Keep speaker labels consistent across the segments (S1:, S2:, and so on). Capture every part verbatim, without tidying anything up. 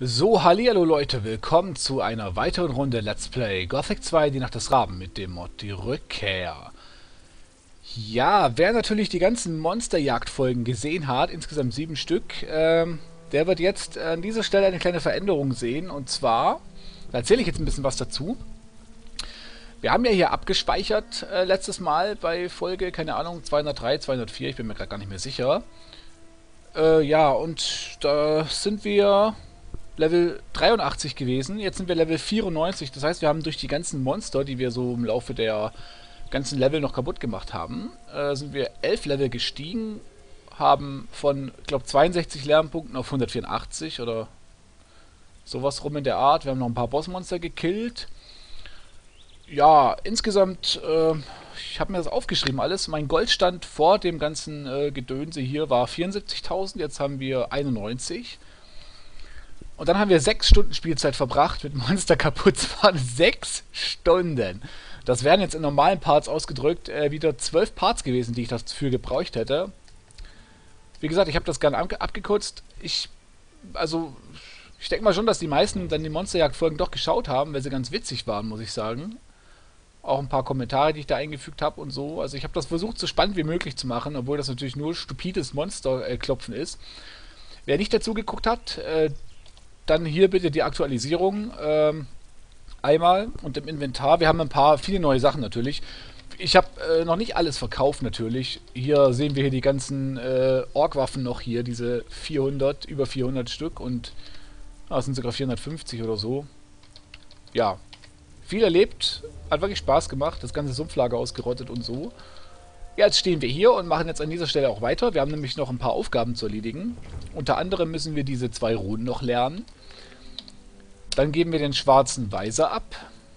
S1: So, hallihallo Leute, willkommen zu einer weiteren Runde Let's Play Gothic zwei, die Nacht des Raben mit dem Mod Die Rückkehr. Ja, wer natürlich die ganzen Monsterjagd-Folgen gesehen hat, insgesamt sieben Stück, ähm, der wird jetzt an dieser Stelle eine kleine Veränderung sehen. Und zwar, da erzähle ich jetzt ein bisschen was dazu. Wir haben ja hier abgespeichert äh, letztes Mal bei Folge, keine Ahnung, zweihundertdrei, zweihundertvier, ich bin mir gerade gar nicht mehr sicher. Äh, ja, und da sind wir Level dreiundachtzig gewesen. Jetzt sind wir Level vierundneunzig. Das heißt, wir haben durch die ganzen Monster, die wir so im Laufe der ganzen Level noch kaputt gemacht haben, äh, sind wir elf Level gestiegen, haben von, ich glaube, zweiundsechzig Lernpunkten auf hundertvierundachtzig oder sowas rum in der Art. Wir haben noch ein paar Bossmonster gekillt. Ja, insgesamt, äh, ich habe mir das aufgeschrieben alles. Mein Goldstand vor dem ganzen äh, Gedönse hier war vierundsiebzigtausend, jetzt haben wir einundneunzig. Und dann haben wir sechs Stunden Spielzeit verbracht mit Monster kaputt. Es waren sechs Stunden. Das wären jetzt in normalen Parts ausgedrückt äh, wieder zwölf Parts gewesen, die ich dafür gebraucht hätte. Wie gesagt, ich habe das gerne ab abgekürzt. Ich, also, ich denke mal schon, dass die meisten dann die Monsterjagd-Folgen doch geschaut haben, weil sie ganz witzig waren, muss ich sagen. Auch ein paar Kommentare, die ich da eingefügt habe und so. Also ich habe das versucht, so spannend wie möglich zu machen, obwohl das natürlich nur stupides Monsterklopfen ist. Wer nicht dazu geguckt hat, äh, dann hier bitte die Aktualisierung ähm, einmal und im Inventar. Wir haben ein paar, viele neue Sachen natürlich. Ich habe äh, noch nicht alles verkauft natürlich. Hier sehen wir hier die ganzen äh, Ork-Waffen noch hier, diese vierhundert, über vierhundert Stück und ah, es sind sogar vierhundertfünfzig oder so. Ja, viel erlebt, hat wirklich Spaß gemacht, das ganze Sumpflager ausgerottet und so. Ja, jetzt stehen wir hier und machen jetzt an dieser Stelle auch weiter. Wir haben nämlich noch ein paar Aufgaben zu erledigen. Unter anderem müssen wir diese zwei Runen noch lernen. Dann geben wir den schwarzen Weiser ab.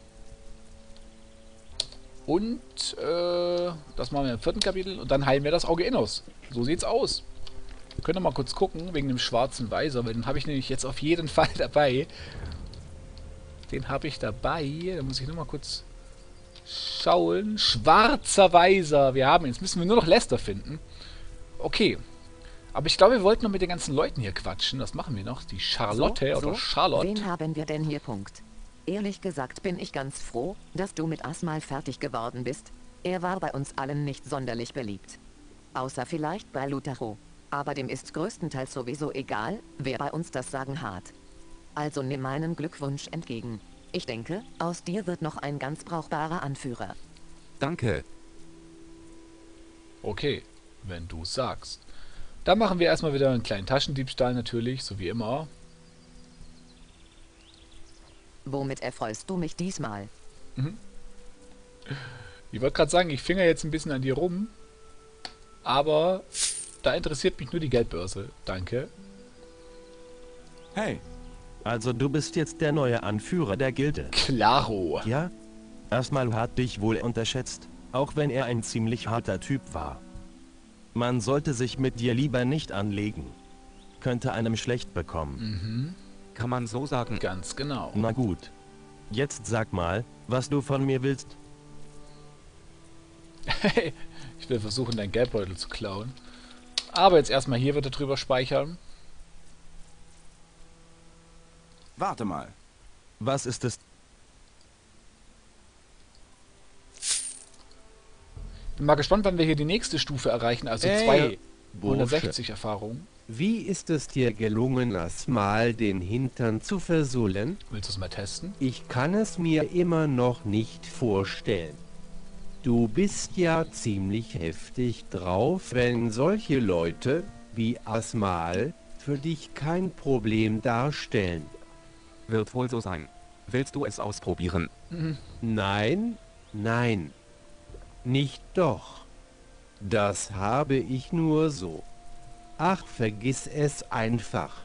S1: Und, äh, das machen wir im vierten Kapitel. Und dann heilen wir das Auge Innos. So sieht's aus. Wir können noch mal kurz gucken, wegen dem schwarzen Weiser, weil den habe ich nämlich jetzt auf jeden Fall dabei. Den habe ich dabei. Da muss ich nur mal kurz schauen. Schwarzer Weiser. Wir haben ihn. Jetzt müssen wir nur noch Lester finden. Okay. Aber ich glaube, wir wollten noch mit den ganzen Leuten hier quatschen. Das machen wir noch. Die Charlotte
S2: so,
S1: oder
S2: so.
S1: Charlotte.
S2: Wen haben wir denn hier? Punkt. Ehrlich gesagt bin ich ganz froh, dass du mit Asmal fertig geworden bist. Er war bei uns allen nicht sonderlich beliebt. Außer vielleicht bei Lutaro. Aber dem ist größtenteils sowieso egal, wer bei uns das Sagen hat. Also nimm meinen Glückwunsch entgegen. Ich denke, aus dir wird noch ein ganz brauchbarer Anführer.
S3: Danke.
S1: Okay, wenn du sagst. Dann machen wir erstmal wieder einen kleinen Taschendiebstahl natürlich, so wie immer.
S2: Womit erfreust du mich diesmal?
S1: Mhm. Ich wollte gerade sagen, ich finger jetzt ein bisschen an dir rum. Aber da interessiert mich nur die Geldbörse. Danke.
S3: Hey.
S4: Also du bist jetzt der neue Anführer der Gilde.
S1: Klaro.
S4: Ja? Erstmal hat dich wohl unterschätzt, auch wenn er ein ziemlich harter Typ war. Man sollte sich mit dir lieber nicht anlegen. Könnte einem schlecht bekommen.
S1: Mhm.
S3: Kann man so sagen.
S1: Ganz genau.
S4: Na gut. Jetzt sag mal, was du von mir willst.
S1: Ich will versuchen, dein Geldbeutel zu klauen. Aber jetzt erstmal hier wird er drüber speichern.
S3: Warte mal.
S4: Was ist es?
S1: Bin mal gespannt, wann wir hier die nächste Stufe erreichen, also
S5: Ey,
S1: zweihundertsechzig Erfahrung.
S5: Wie ist es dir gelungen, Asmal den Hintern zu versohlen?
S1: Willst du es mal testen?
S5: Ich kann es mir immer noch nicht vorstellen. Du bist ja ziemlich heftig drauf, wenn solche Leute wie Asmal für dich kein Problem darstellen.
S3: Wird wohl so sein. Willst du es ausprobieren?
S1: Mhm.
S5: Nein, nein. Nicht doch. Das habe ich nur so. Ach, vergiss es einfach.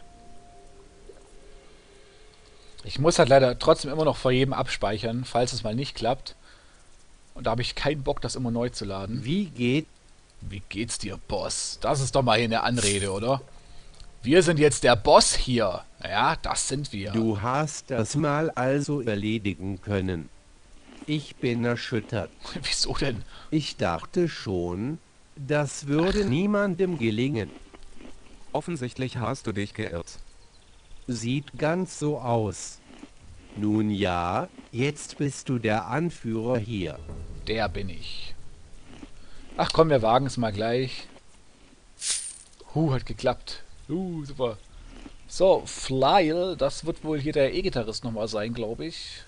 S1: Ich muss halt leider trotzdem immer noch vor jedem abspeichern, falls es mal nicht klappt. Und da habe ich keinen Bock, das immer neu zu laden.
S5: Wie geht...
S1: Wie geht's dir, Boss? Das ist doch mal hier eine Anrede, oder? Wir sind jetzt der Boss hier. Ja, das sind wir.
S5: Du hast das mal also erledigen können. Ich bin erschüttert.
S1: Wieso denn?
S5: Ich dachte schon, das würde niemandem gelingen.
S3: Offensichtlich hast du dich geirrt.
S5: Sieht ganz so aus. Nun ja, jetzt bist du der Anführer hier.
S1: Der bin ich. Ach komm, wir wagen es mal gleich. Huh, hat geklappt. Uh, super. So, Flyle, das wird wohl hier der E-Gitarrist nochmal sein, glaube ich.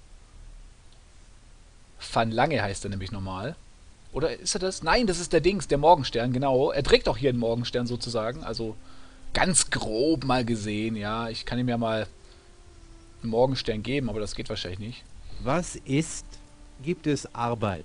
S1: Van Lange heißt er nämlich normal. Oder ist er das? Nein, das ist der Dings, der Morgenstern, genau. Er trägt auch hier einen Morgenstern sozusagen, also ganz grob mal gesehen, ja. Ich kann ihm ja mal einen Morgenstern geben, aber das geht wahrscheinlich nicht.
S5: Was ist? Gibt es Arbeit?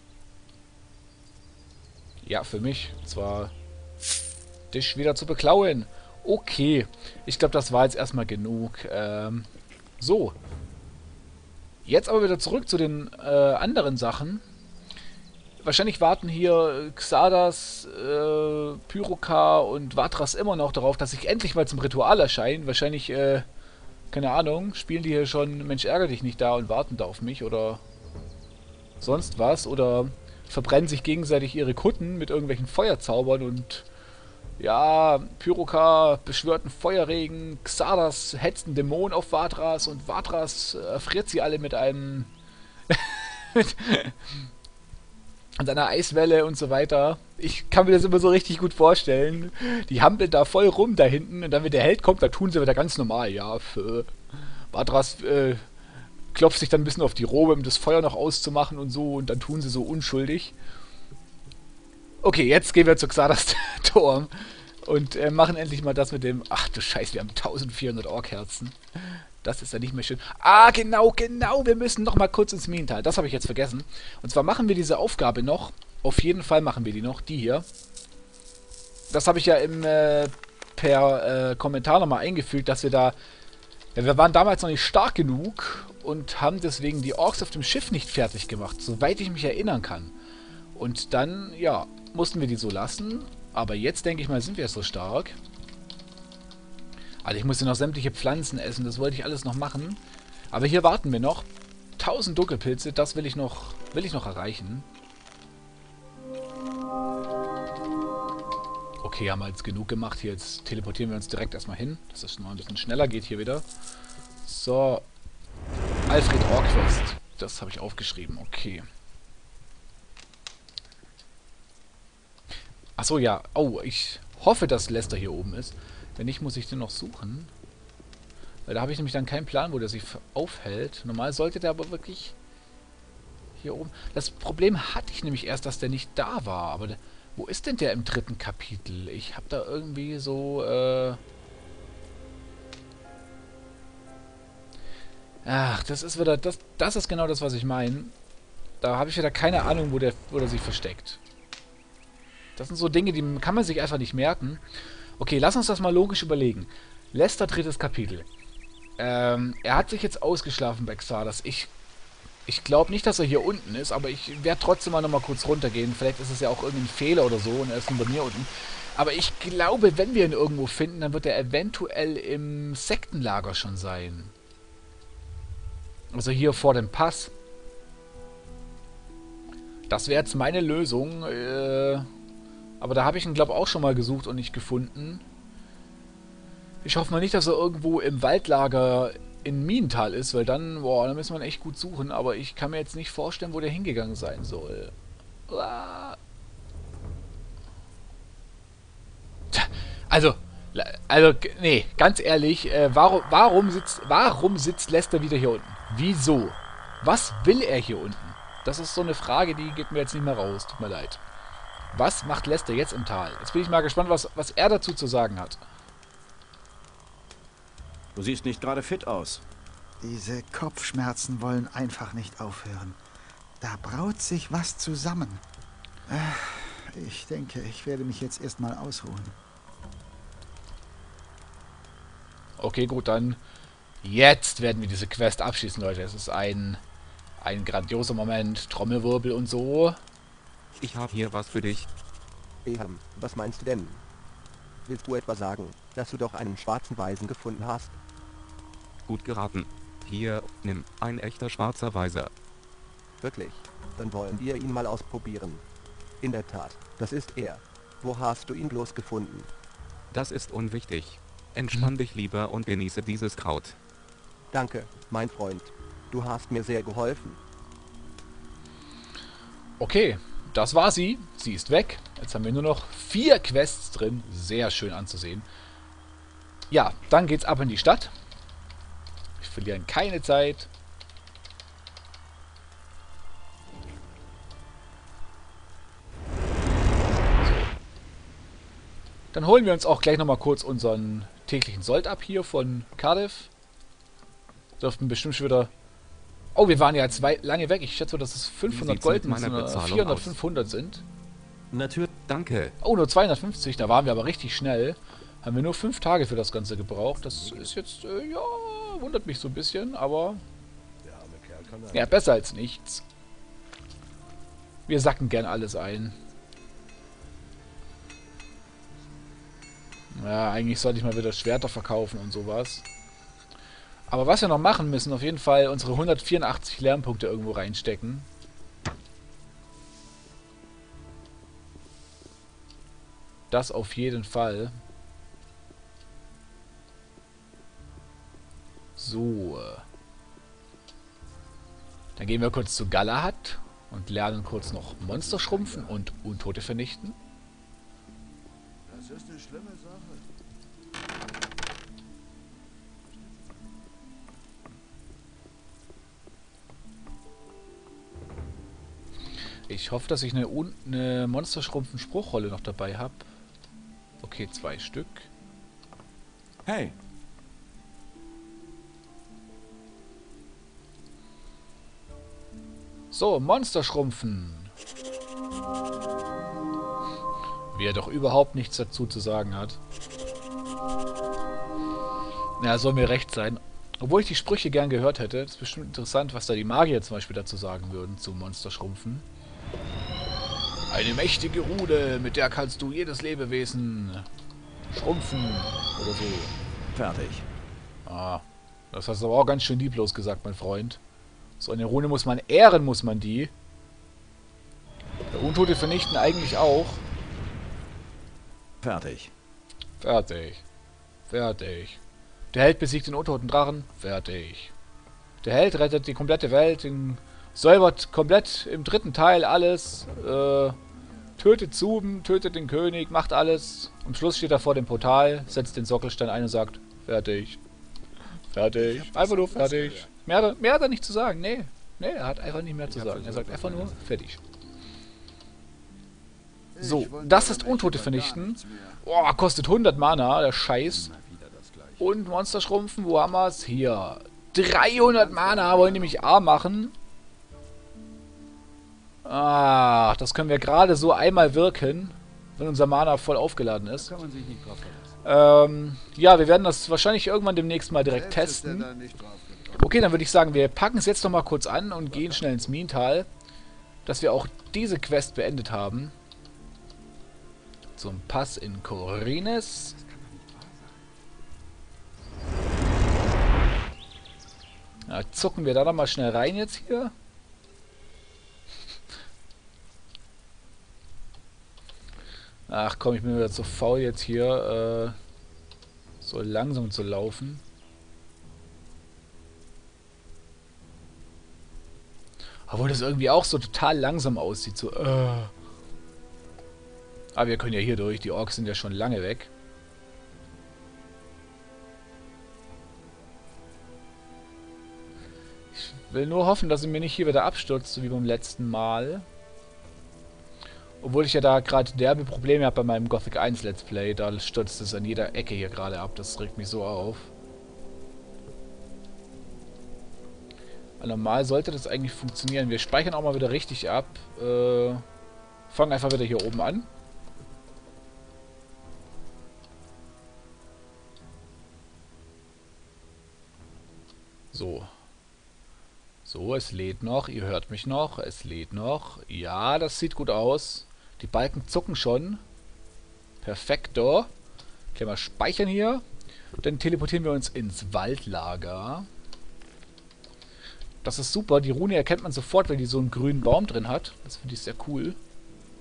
S1: Ja, für mich. Zwar dich wieder zu beklauen. Okay, ich glaube, das war jetzt erstmal genug. Ähm, so. Jetzt aber wieder zurück zu den äh, anderen Sachen. Wahrscheinlich warten hier Xardas, äh, Pyrokar und Vatras immer noch darauf, dass ich endlich mal zum Ritual erscheine. Wahrscheinlich, äh, keine Ahnung, spielen die hier schon Mensch ärger dich nicht da und warten da auf mich oder sonst was. Oder verbrennen sich gegenseitig ihre Kutten mit irgendwelchen Feuerzaubern und ja, Pyrokar beschwört einen Feuerregen, Xardas hetzt einen Dämon auf Vatras und Vatras erfriert sie alle mit einem mit und einer Eiswelle und so weiter. Ich kann mir das immer so richtig gut vorstellen. Die hampeln da voll rum da hinten und dann, wenn der Held kommt, da tun sie wieder ganz normal. Ja, für Vatras äh, klopft sich dann ein bisschen auf die Robe, um das Feuer noch auszumachen und so und dann tun sie so unschuldig. Okay, jetzt gehen wir zu Xardas Turm und äh, machen endlich mal das mit dem... Ach du Scheiße, wir haben eintausendvierhundert Orkherzen. Das ist ja nicht mehr schön. Ah, genau, genau, wir müssen noch mal kurz ins Minental. Das habe ich jetzt vergessen. Und zwar machen wir diese Aufgabe noch. Auf jeden Fall machen wir die noch, die hier. Das habe ich ja im, äh, per äh, Kommentar nochmal eingefügt, dass wir da... Ja, wir waren damals noch nicht stark genug und haben deswegen die Orks auf dem Schiff nicht fertig gemacht, soweit ich mich erinnern kann. Und dann, ja, mussten wir die so lassen. Aber jetzt, denke ich mal, sind wir so stark. Also ich musste noch sämtliche Pflanzen essen, das wollte ich alles noch machen. Aber hier warten wir noch. tausend Dunkelpilze, das will ich noch, will ich noch erreichen. Okay, haben wir jetzt genug gemacht. Hier jetzt teleportieren wir uns direkt erstmal hin. Dass das noch ein bisschen schneller geht hier wieder. So. Alfred Orquest. Das habe ich aufgeschrieben, okay. Achso, ja. Oh, ich hoffe, dass Lester hier oben ist. Wenn nicht, muss ich den noch suchen. Weil da habe ich nämlich dann keinen Plan, wo der sich aufhält. Normal sollte der aber wirklich hier oben... Das Problem hatte ich nämlich erst, dass der nicht da war. Aber der, wo ist denn der im dritten Kapitel? Ich habe da irgendwie so... Äh Ach, das ist wieder... Das, das ist genau das, was ich meine. Da habe ich wieder keine Ahnung, wo der, wo der sich versteckt. Das sind so Dinge, die kann man sich einfach nicht merken. Okay, lass uns das mal logisch überlegen. Lester, drittes Kapitel. Ähm, er hat sich jetzt ausgeschlafen bei Xardas. Ich, ich glaube nicht, dass er hier unten ist, aber ich werde trotzdem mal nochmal kurz runtergehen. Vielleicht ist es ja auch irgendein Fehler oder so und er ist nur bei mir unten. Aber ich glaube, wenn wir ihn irgendwo finden, dann wird er eventuell im Sektenlager schon sein. Also hier vor dem Pass. Das wäre jetzt meine Lösung. Äh... Aber da habe ich ihn, glaube ich, auch schon mal gesucht und nicht gefunden. Ich hoffe mal nicht, dass er irgendwo im Waldlager in Minental ist, weil dann, boah, da müssen wir echt gut suchen. Aber ich kann mir jetzt nicht vorstellen, wo der hingegangen sein soll. Also, also, nee, ganz ehrlich, äh, warum, warum, sitzt, warum sitzt Lester wieder hier unten? Wieso? Was will er hier unten? Das ist so eine Frage, die geht mir jetzt nicht mehr raus. Tut mir leid. Was macht Lester jetzt im Tal? Jetzt bin ich mal gespannt, was, was er dazu zu sagen hat.
S6: Du siehst nicht gerade fit aus.
S7: Diese Kopfschmerzen wollen einfach nicht aufhören. Da braut sich was zusammen. Ich denke, ich werde mich jetzt erstmal ausruhen.
S1: Okay, gut, dann jetzt werden wir diese Quest abschließen, Leute. Es ist ein, ein grandioser Moment. Trommelwirbel und so.
S3: Ich habe hier was für dich.
S8: Eham, was meinst du denn? Willst du etwa sagen, dass du doch einen schwarzen Weisen gefunden hast?
S3: Gut geraten. Hier, nimm, ein echter schwarzer Weiser.
S8: Wirklich? Dann wollen wir ihn mal ausprobieren. In der Tat, das ist er. Wo hast du ihn bloß gefunden?
S3: Das ist unwichtig. Entspann dich lieber und genieße dieses Kraut.
S8: Danke, mein Freund. Du hast mir sehr geholfen.
S1: Okay, das war sie. Sie ist weg. Jetzt haben wir nur noch vier Quests drin. Sehr schön anzusehen. Ja, dann geht's ab in die Stadt. Wir verlieren keine Zeit. So. Dann holen wir uns auch gleich nochmal kurz unseren täglichen Sold ab hier von Cardiff. Dürften bestimmt schon wieder... Oh, wir waren ja jetzt weit, lange weg. Ich schätze, dass es fünfhundert Gold oder vierhundert, fünfhundert sind.
S4: Natürlich.
S3: Danke.
S1: Oh, nur zweihundertfünfzig. Da waren wir aber richtig schnell. Haben wir nur fünf Tage für das Ganze gebraucht. Das ist jetzt, äh, ja, wundert mich so ein bisschen, aber... Ja, besser als nichts. Wir sacken gern alles ein. Ja, eigentlich sollte ich mal wieder Schwerter verkaufen und sowas. Aber was wir noch machen müssen, auf jeden Fall unsere hundertvierundachtzig Lernpunkte irgendwo reinstecken. Das auf jeden Fall. So. Dann gehen wir kurz zu Galahad und lernen kurz noch Monster schrumpfen und Untote vernichten.
S9: Das ist eine schlimme Sache.
S1: Ich hoffe, dass ich eine, Un eine Monsterschrumpfen-Spruchrolle noch dabei habe. Okay, zwei Stück.
S9: Hey,
S1: So, Monsterschrumpfen. Wie er doch überhaupt nichts dazu zu sagen hat. Ja, soll mir recht sein. Obwohl ich die Sprüche gern gehört hätte. Das ist bestimmt interessant, was da die Magier zum Beispiel dazu sagen würden, zu Monsterschrumpfen. Eine mächtige Rune, mit der kannst du jedes Lebewesen schrumpfen oder so.
S9: fertig.
S1: Ah, das hast du aber auch ganz schön lieblos gesagt, mein Freund. So eine Rune muss man ehren, muss man die. Der Untote vernichten eigentlich auch.
S9: Fertig.
S1: Fertig. Fertig. Der Held besiegt den untoten Drachen. Fertig. Der Held rettet die komplette Welt, den säubert komplett im dritten Teil alles, äh, tötet Zuben, tötet den König, macht alles. Am Schluss steht er vor dem Portal, setzt den Sockelstein ein und sagt, fertig. Fertig. Einfach nur fertig. Mehr, hat er- mehr hat er nicht zu sagen. Nee. Nee, er hat einfach nicht mehr zu sagen. Er sagt einfach nur, fertig. So, das ist Untote vernichten. Boah, kostet hundert Mana, der Scheiß. Und Monster schrumpfen, wo haben wir es? Hier. dreihundert Mana wollen nämlich A machen. Ah, das können wir gerade so einmal wirken, wenn unser Mana voll aufgeladen ist.
S9: Kann man sich nicht drauf verlassen.
S1: Ähm, ja, wir werden das wahrscheinlich irgendwann demnächst mal direkt
S9: Selbst ist der
S1: testen.
S9: da nicht drauf gekommen.
S1: Okay, dann würde ich sagen, wir packen es jetzt noch mal kurz an und gehen schnell ins Minental, dass wir auch diese Quest beendet haben. Zum Pass in Khorinis. Ja, zucken wir da noch mal schnell rein jetzt hier. Ach komm, ich bin wieder zu faul jetzt hier, äh, so langsam zu laufen. Obwohl das irgendwie auch so total langsam aussieht, so, äh. Aber wir können ja hier durch, die Orks sind ja schon lange weg. Ich will nur hoffen, dass sie mir nicht hier wieder abstürzt, so wie beim letzten Mal. Obwohl ich ja da gerade derbe Probleme habe bei meinem Gothic eins Let's Play, da stürzt es an jeder Ecke hier gerade ab, das regt mich so auf. Aber normal sollte das eigentlich funktionieren. Wir speichern auch mal wieder richtig ab. Äh, fangen einfach wieder hier oben an. So. So, es lädt noch. Ihr hört mich noch. Es lädt noch. Ja, das sieht gut aus. Die Balken zucken schon. Perfekto. Okay, mal speichern hier. Dann teleportieren wir uns ins Waldlager. Das ist super. Die Rune erkennt man sofort, wenn die so einen grünen Baum drin hat. Das finde ich sehr cool.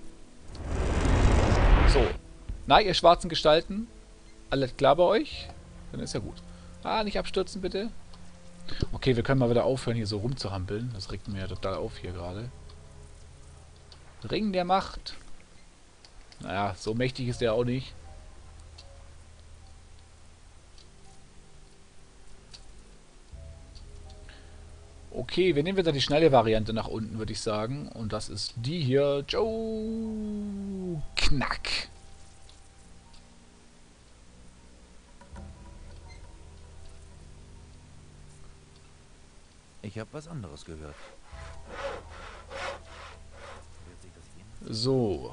S1: So. Na, ihr schwarzen Gestalten. Alles klar bei euch? Dann ist ja gut. Ah, nicht abstürzen, bitte. Okay, wir können mal wieder aufhören, hier so rumzuhampeln. Das regt mir ja total auf hier gerade. Ring der Macht. Naja, so mächtig ist der auch nicht. Okay, wir nehmen wieder die schnelle Variante nach unten, würde ich sagen. Und das ist die hier. Joe Knack.
S9: Ich habe was anderes gehört.
S1: So.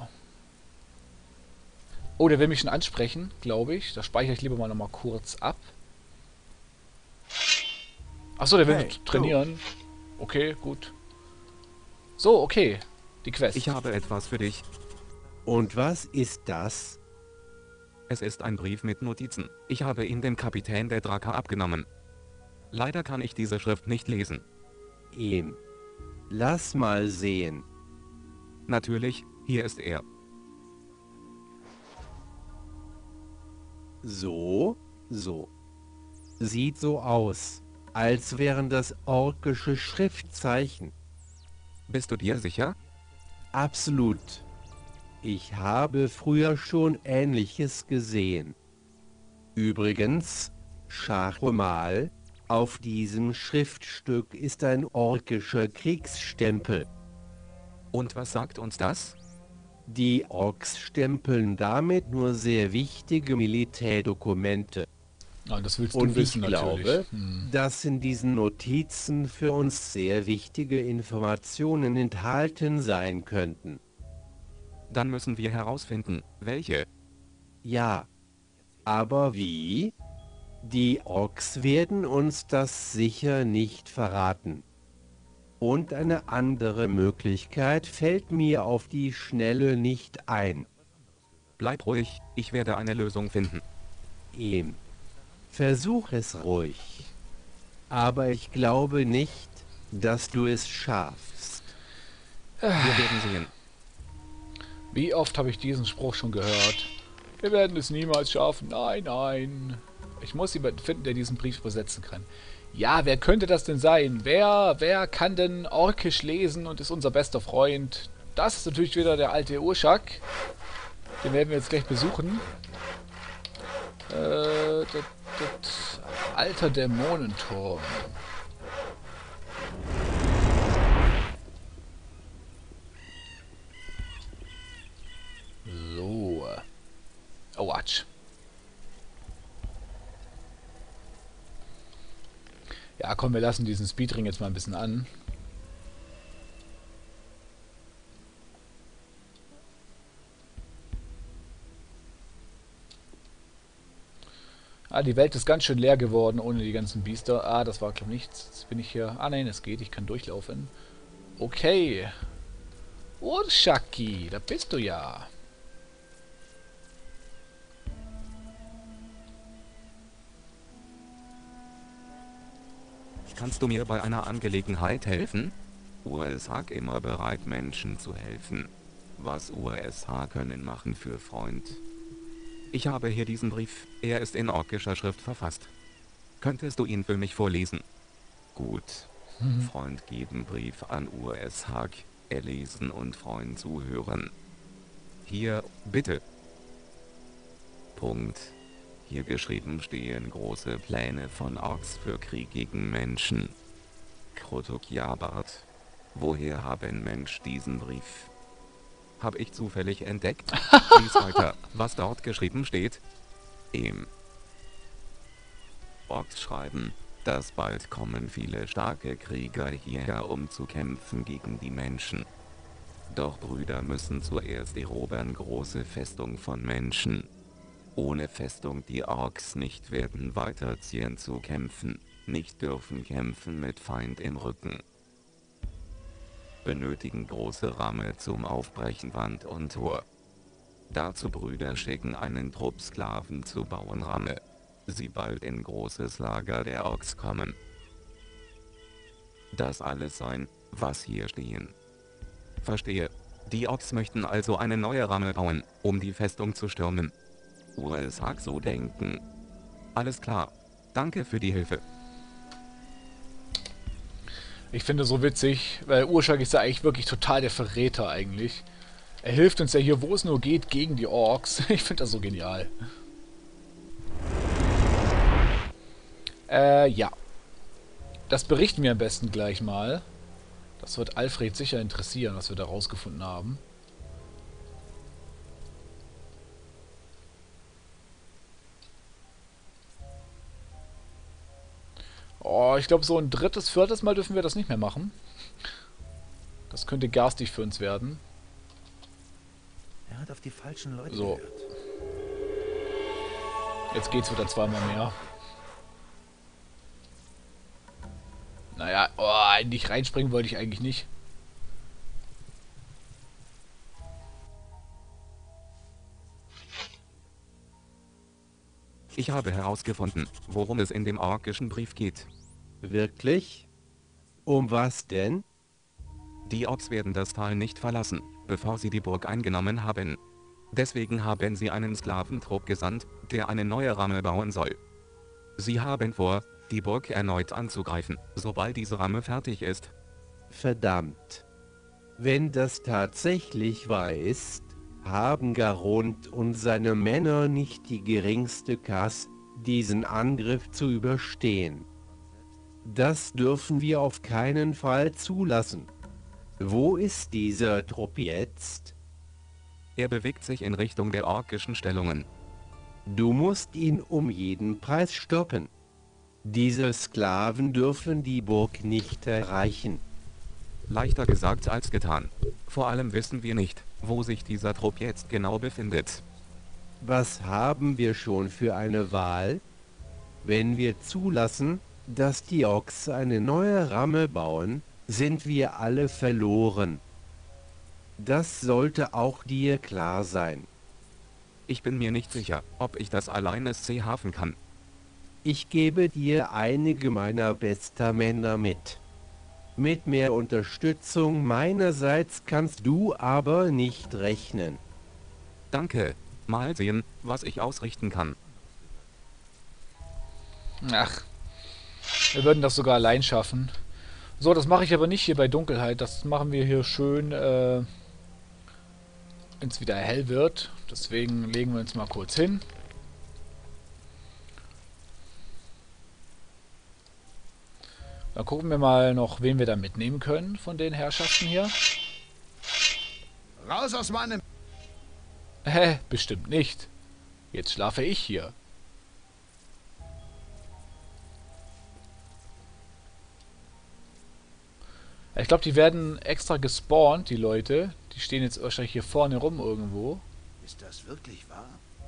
S1: Oh, der will mich schon ansprechen, glaube ich. Da speichere ich lieber mal nochmal kurz ab. Achso, der will
S3: Hey,
S1: trainieren. Okay, gut. So, okay. Die Quest.
S3: Ich habe etwas für dich.
S5: Und was ist das?
S3: Es ist ein Brief mit Notizen. Ich habe ihn dem Kapitän der Draka abgenommen. Leider kann ich diese Schrift nicht lesen.
S5: Ehm. Lass mal sehen.
S3: Natürlich, hier ist er.
S5: So, so. Sieht so aus, als wären das orkische Schriftzeichen.
S3: Bist du dir sicher?
S5: Absolut. Ich habe früher schon Ähnliches gesehen. Übrigens, Schachomal, auf diesem Schriftstück ist ein orkischer Kriegsstempel.
S3: Und was sagt uns das?
S5: Die Orks stempeln damit nur sehr wichtige Militärdokumente.
S1: Ah, das willst
S5: Und
S1: du wissen,
S5: ich glaube,
S1: natürlich. Hm.
S5: dass in diesen Notizen für uns sehr wichtige Informationen enthalten sein könnten.
S3: Dann müssen wir herausfinden, welche.
S5: Ja, aber wie? Die Orks werden uns das sicher nicht verraten. Und eine andere Möglichkeit fällt mir auf die Schnelle nicht ein.
S3: Bleib ruhig, ich werde eine Lösung finden.
S5: Ehm. Versuch es ruhig. Aber ich glaube nicht, dass du es schaffst.
S3: Wir werden sehen.
S1: Wie oft habe ich diesen Spruch schon gehört? Wir werden es niemals schaffen. Nein, nein. Ich muss jemanden finden, der diesen Brief übersetzen kann. Ja, wer könnte das denn sein? Wer, wer kann denn Orkisch lesen und ist unser bester Freund? Das ist natürlich wieder der alte Urschak. Den werden wir jetzt gleich besuchen. Äh, das, das alter Dämonenturm. So. Oh, watch. Ja, komm, wir lassen diesen Speedring jetzt mal ein bisschen an. Ah, die Welt ist ganz schön leer geworden ohne die ganzen Biester. Ah, das war, glaube ich, nichts. Jetzt bin ich hier... Ah, nein, es geht. Ich kann durchlaufen. Okay. Urshaki, da bist du ja.
S3: Kannst du mir bei einer Angelegenheit helfen? U S H immer bereit, Menschen zu helfen. Was U S H können machen für Freund? Ich habe hier diesen Brief. Er ist in orkischer Schrift verfasst. Könntest du ihn für mich vorlesen? Gut.
S1: Mhm.
S3: Freund geben Brief an U S H. Erlesen und Freund zuhören. Hier, bitte. Punkt. Hier geschrieben stehen große Pläne von Orks für Krieg gegen Menschen. Krotok-Jabart. Woher haben Mensch diesen Brief? Hab ich zufällig entdeckt? Lies weiter, was dort geschrieben steht. Ehm. Orks schreiben, dass bald kommen viele starke Krieger hierher, um zu kämpfen gegen die Menschen. Doch Brüder müssen zuerst erobern große Festung von Menschen. Ohne Festung die Orks nicht werden weiterziehen zu kämpfen, nicht dürfen kämpfen mit Feind im Rücken. Benötigen große Ramme zum Aufbrechen Wand und Tor. Dazu Brüder schicken einen Trupp Sklaven zu bauen Ramme. Sie bald in großes Lager der Orks kommen. Das alles sein, was hier stehen. Verstehe. Die Orks möchten also eine neue Ramme bauen, um die Festung zu stürmen. U S H so denken. Alles klar. Danke für die Hilfe.
S1: Ich finde so witzig, weil Urschak ist ja eigentlich wirklich total der Verräter eigentlich. Er hilft uns ja hier, wo es nur geht, gegen die Orks. Ich finde das so genial. Äh, ja. Das berichten wir am besten gleich mal. Das wird Alfred sicher interessieren, was wir da rausgefunden haben. Oh, ich glaube, so ein drittes, viertes Mal dürfen wir das nicht mehr machen. Das könnte garstig für uns werden.
S10: Er hat auf die falschen Leute
S1: So.
S10: gehört.
S1: Jetzt geht's wieder zweimal mehr. Naja, oh, nicht reinspringen wollte ich eigentlich nicht.
S3: Ich habe herausgefunden, worum es in dem orkischen Brief geht.
S5: Wirklich? Um was denn?
S3: Die Orks werden das Tal nicht verlassen, bevor sie die Burg eingenommen haben. Deswegen haben sie einen Sklaventrupp gesandt, der eine neue Ramme bauen soll. Sie haben vor, die Burg erneut anzugreifen, sobald diese Ramme fertig ist.
S5: Verdammt. Wenn das tatsächlich wahr ist, haben Garond und seine Männer nicht die geringste Chance, diesen Angriff zu überstehen. Das dürfen wir auf keinen Fall zulassen. Wo ist dieser Trupp jetzt?
S3: Er bewegt sich in Richtung der orkischen Stellungen.
S5: Du musst ihn um jeden Preis stoppen. Diese Sklaven dürfen die Burg nicht erreichen.
S3: Leichter gesagt als getan. Vor allem wissen wir nicht, wo sich dieser Trupp jetzt genau befindet.
S5: Was haben wir schon für eine Wahl? Wenn wir zulassen, dass die Orks eine neue Ramme bauen, sind wir alle verloren. Das sollte auch dir klar sein.
S3: Ich bin mir nicht sicher, ob ich das alleine schaffen kann.
S5: Ich gebe dir einige meiner besten Männer mit. Mit mehr Unterstützung meinerseits kannst du aber nicht rechnen.
S3: Danke. Mal sehen, was ich ausrichten kann.
S1: Ach, wir würden das sogar allein schaffen. So, das mache ich aber nicht hier bei Dunkelheit. Das machen wir hier schön, äh, wenn es wieder hell wird. Deswegen legen wir uns mal kurz hin. Dann gucken wir mal noch, wen wir da mitnehmen können von den Herrschaften hier.
S6: Raus aus meinem...
S1: Hä, bestimmt nicht. Jetzt schlafe ich hier. Ich glaube, die werden extra gespawnt, die Leute. Die stehen jetzt wahrscheinlich hier vorne rum irgendwo.
S6: Ist das wirklich wahr?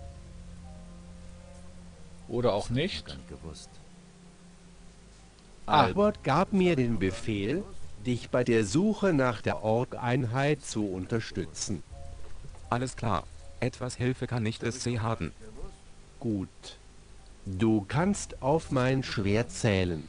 S1: Oder auch nicht.
S10: Gar nicht gewusst.
S1: Ah,
S5: Albert gab mir den Befehl, dich bei der Suche nach der Ork-Einheit zu unterstützen.
S3: Alles klar. Etwas Hilfe kann nicht es haben.
S5: Gut. Du kannst auf mein Schwert zählen.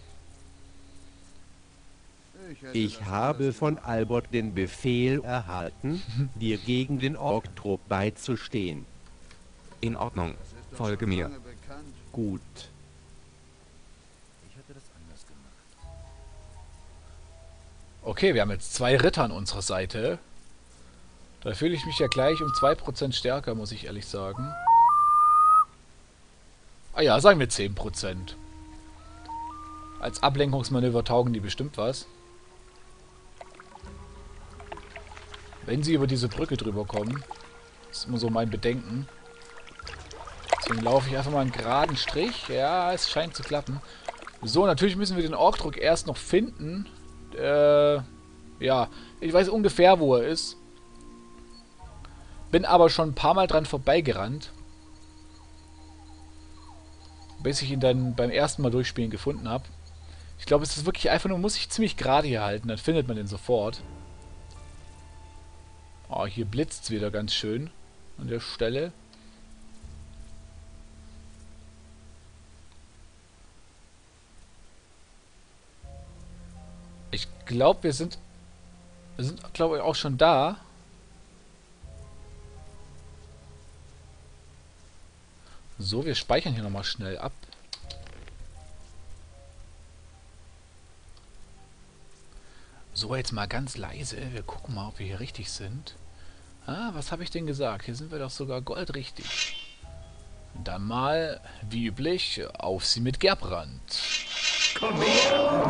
S5: Ich habe von Albert den Befehl erhalten, dir gegen den Ork-Trupp beizustehen.
S3: In Ordnung. Folge mir.
S5: Gut.
S10: Ich hätte das anders gemacht.
S1: okay, wir haben jetzt zwei Ritter an unserer Seite. Da fühle ich mich ja gleich um zwei Prozent stärker, muss ich ehrlich sagen. Ah ja, sagen wir zehn Prozent. Als Ablenkungsmanöver taugen die bestimmt was. Wenn sie über diese Brücke drüber kommen. Das ist immer so mein Bedenken. Deswegen laufe ich einfach mal einen geraden Strich. Ja, es scheint zu klappen. So, natürlich müssen wir den Orkdruck erst noch finden. Äh, ja, ich weiß ungefähr, wo er ist. Bin aber schon ein paar Mal dran vorbeigerannt. Bis ich ihn dann beim ersten Mal durchspielen gefunden habe. Ich glaube, es ist wirklich einfach nur, muss ich ziemlich gerade hier halten, dann findet man den sofort. Oh, hier blitzt es wieder ganz schön an der Stelle. Ich glaube, wir sind, wir sind, glaube ich, auch schon da. So, wir speichern hier nochmal schnell ab. So, jetzt mal ganz leise. Wir gucken mal, ob wir hier richtig sind. Ah, was habe ich denn gesagt? Hier sind wir doch sogar goldrichtig. Dann mal, wie üblich, auf sie mit Gerbrand.
S10: Komm her,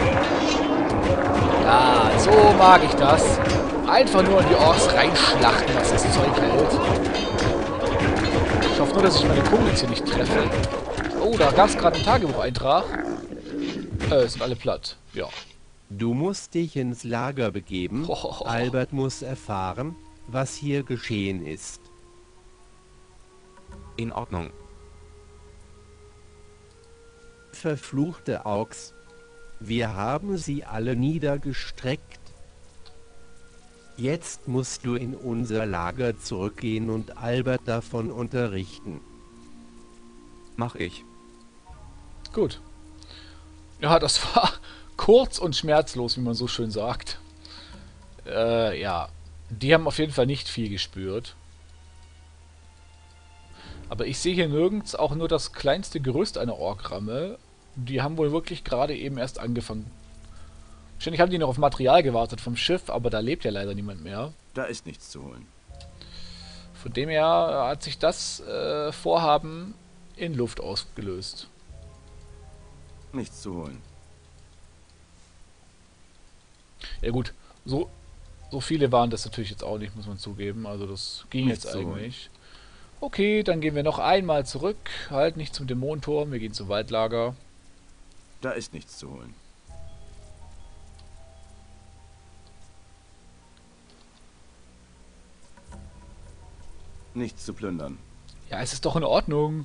S1: Ja, so mag ich das. Einfach nur in die Orks reinschlachten, was das Zeug hält. Ich hoffe nur, dass ich meine Kumpels hier nicht treffe. Oh, da gab es gerade einen Tagebucheintrag. Äh, sind alle platt. Ja.
S5: Du musst dich ins Lager begeben.
S1: Hohoho.
S5: Albert muss erfahren, was hier geschehen ist.
S3: In Ordnung.
S5: Verfluchte Orks. Wir haben sie alle niedergestreckt. Jetzt musst du in unser Lager zurückgehen und Albert davon unterrichten.
S3: Mach ich.
S1: Gut. Ja, das war kurz und schmerzlos, wie man so schön sagt. Äh, ja. Die haben auf jeden Fall nicht viel gespürt. Aber ich sehe hier nirgends auch nur das kleinste Gerüst einer Orkramme. Die haben wohl wirklich gerade eben erst angefangen. Wahrscheinlich haben die noch auf Material gewartet vom Schiff, aber da lebt ja leider niemand mehr.
S9: Da ist nichts zu holen.
S1: Von dem her hat sich das äh, Vorhaben in Luft ausgelöst.
S9: Nichts zu holen.
S1: Ja gut, so, so viele waren das natürlich jetzt auch nicht, muss man zugeben. Also das ging
S9: Nichts
S1: jetzt
S9: zu holen.
S1: eigentlich. Okay, dann gehen wir noch einmal zurück. Halt nicht zum Dämonenturm, wir gehen zum Waldlager.
S9: Da ist nichts zu holen. Nichts zu plündern.
S1: Ja, es ist doch in Ordnung.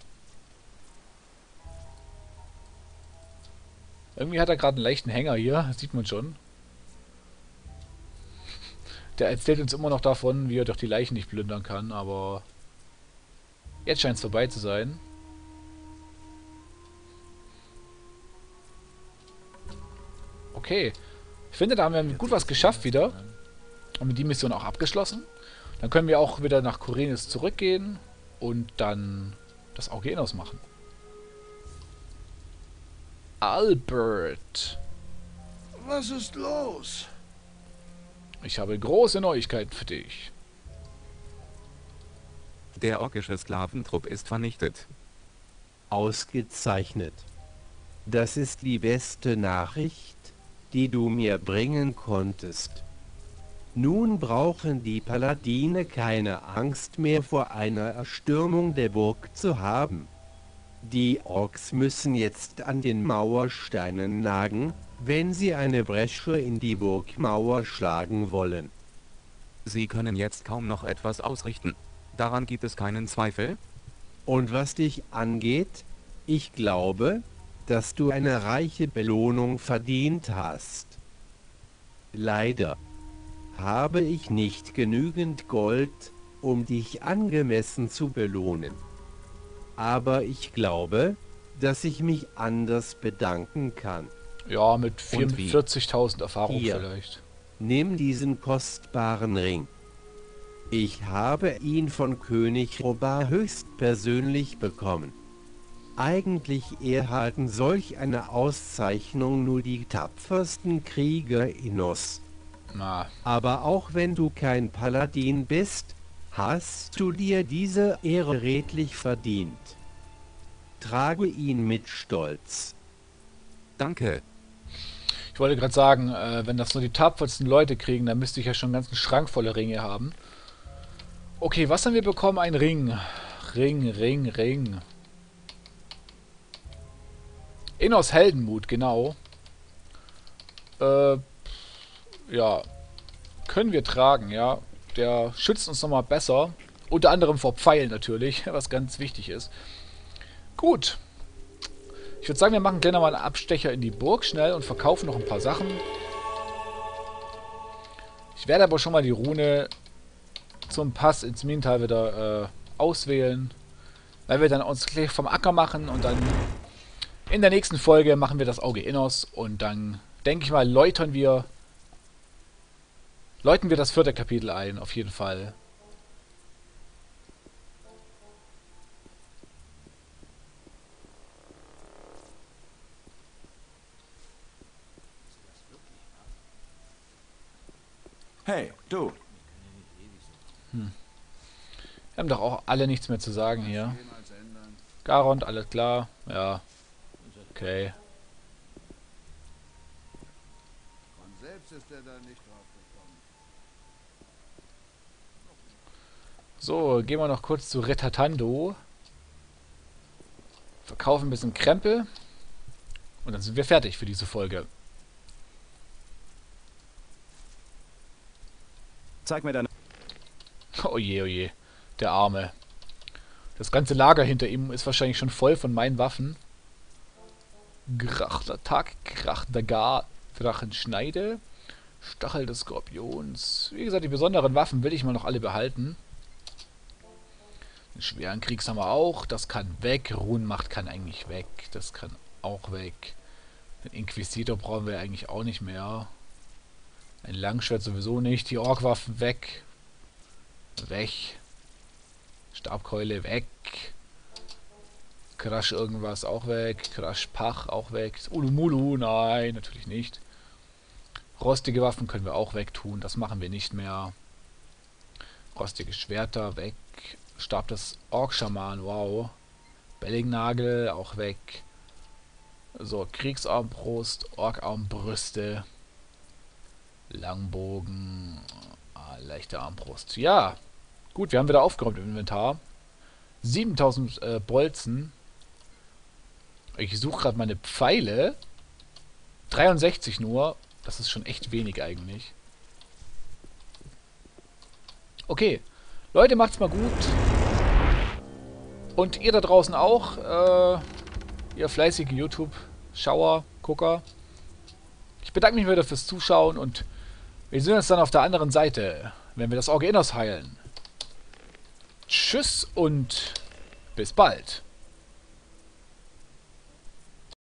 S1: Irgendwie hat er gerade einen leichten Hänger hier, das sieht man schon. Der erzählt uns immer noch davon, wie er doch die Leichen nicht plündern kann, aber jetzt scheint es vorbei zu sein. Okay. Ich finde, da haben wir gut was geschafft wieder. Haben wir die Mission auch abgeschlossen. Dann können wir auch wieder nach Khorinis zurückgehen und dann das Auge Innos machen. Albert.
S6: Was ist los?
S1: Ich habe große Neuigkeiten für dich.
S3: Der orkische Sklaventrupp ist vernichtet.
S5: Ausgezeichnet. Das ist die beste Nachricht, die du mir bringen konntest. Nun brauchen die Paladine keine Angst mehr vor einer Erstürmung der Burg zu haben. Die Orks müssen jetzt an den Mauersteinen nagen, wenn sie eine Bresche in die Burgmauer schlagen wollen.
S3: Sie können jetzt kaum noch etwas ausrichten. Daran gibt es keinen Zweifel.
S5: Und was dich angeht, ich glaube, dass du eine reiche Belohnung verdient hast. Leider habe ich nicht genügend Gold, um dich angemessen zu belohnen. Aber ich glaube, dass ich mich anders bedanken kann.
S1: Ja, mit
S3: Und wie?
S1: vierundvierzigtausend Erfahrung
S5: Hier.
S1: vielleicht.
S5: Nimm diesen kostbaren Ring. Ich habe ihn von König Robar höchstpersönlich bekommen. Eigentlich erhalten solch eine Auszeichnung nur die tapfersten Krieger Innos.
S1: Na,
S5: Aber auch wenn du kein Paladin bist, hast du dir diese Ehre redlich verdient. Trage ihn mit Stolz.
S3: Danke.
S1: ich wollte gerade sagen, äh, wenn das nur die tapfersten Leute kriegen, dann müsste ich ja schon einen ganzen Schrank voller Ringe haben. Okay, was haben wir bekommen? Ein Ring. Ring, Ring, Ring. Innos Heldenmut, genau. Äh, ja. Können wir tragen, ja. Der schützt uns nochmal besser. Unter anderem vor Pfeilen natürlich, was ganz wichtig ist. Gut. Ich würde sagen, wir machen gleich nochmal einen Abstecher in die Burg schnell und verkaufen noch ein paar Sachen. Ich werde aber schon mal die Rune zum Pass ins Minental wieder äh, auswählen. Weil wir dann uns gleich vom Acker machen und dann in der nächsten Folge machen wir das Auge Innos und dann, denke ich mal, läutern wir läuten wir das vierte Kapitel ein, auf jeden Fall.
S9: Hey, du.
S1: Hm. Wir haben doch auch alle nichts mehr zu sagen hier. Garond, alles klar. Ja. Okay. So, gehen wir noch kurz zu Retatando. Verkaufen ein bisschen Krempel. Und dann sind wir fertig für diese Folge.
S9: Zeig mir deine...
S1: Oh je, oh je. Der Arme. Das ganze Lager hinter ihm ist wahrscheinlich schon voll von meinen Waffen. Grachtattack, Krachdagar, Drachenschneide, Stachel des Skorpions. Wie gesagt, die besonderen Waffen will ich mal noch alle behalten. Den schweren Kriegshammer auch. Das kann weg. Runenmacht kann eigentlich weg. Das kann auch weg. Den Inquisitor brauchen wir eigentlich auch nicht mehr. Ein Langschwert sowieso nicht. Die Orkwaffen weg. Weg. Stabkeule weg. Crash irgendwas auch weg. Crash Pach auch weg. Ulumulu, nein, natürlich nicht. Rostige Waffen können wir auch wegtun. Das machen wir nicht mehr. Rostige Schwerter weg. Stab des Orkschaman, wow. Bellingnagel auch weg. So, Kriegsarmbrust, Orkarmbrüste. Langbogen. Ah, leichte Armbrust. Ja, gut, wir haben wieder aufgeräumt im Inventar. siebentausend äh, Bolzen. Ich suche gerade meine Pfeile. dreiundsechzig nur. Das ist schon echt wenig eigentlich. Okay. Leute, macht's mal gut. Und ihr da draußen auch. Äh, ihr fleißige YouTube-Schauer, Gucker. Ich bedanke mich wieder fürs Zuschauen und wir sehen uns dann auf der anderen Seite, wenn wir das Auge Innos heilen. Tschüss und bis bald.